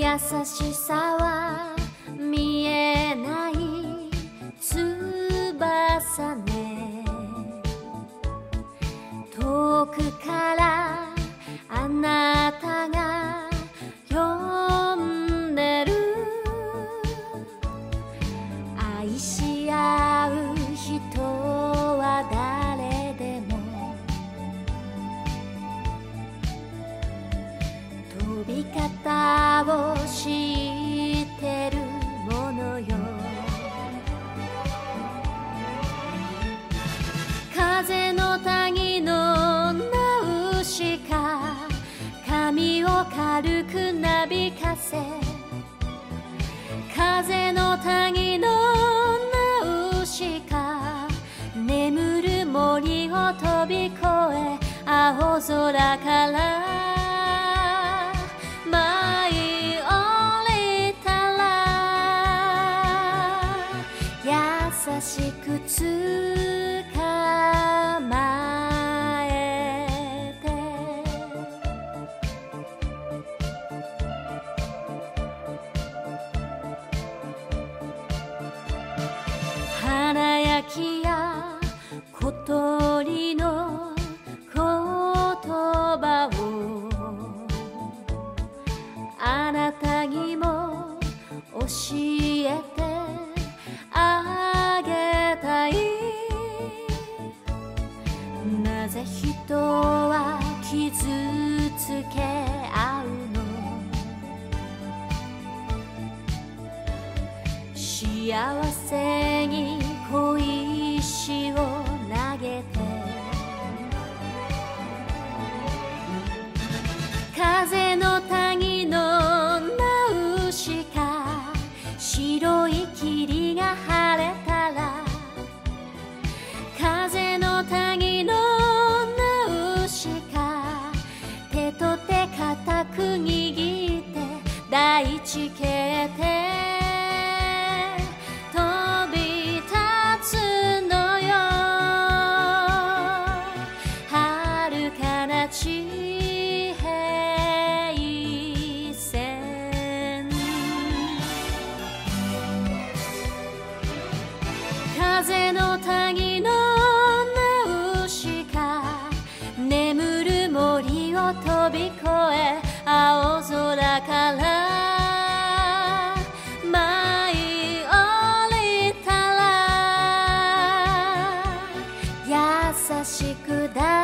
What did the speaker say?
優しさは見えない翼ね。遠くからあなたが呼んでる。愛し合う人は誰でも飛び方を知ってるものよ。風の谷のナウシカ、髪を軽くなびかせ。風の谷のナウシカ、眠る森を飛び越え青空から舞い降りたら、優しく捕まえて。華やきや小鳥の言葉をあなたにも教えてあげたい。なぜ人は傷つけ合うの。幸せに小石を投げて。風の谷のナウシカ、白い霧が晴れたら。風の谷のナウシカ、手と手固く握って大地形て飛び立つのよ。遥かな地平線。風の谷のナウシカ、眠る森を飛び越え青空から舞い降りたら、優しく抱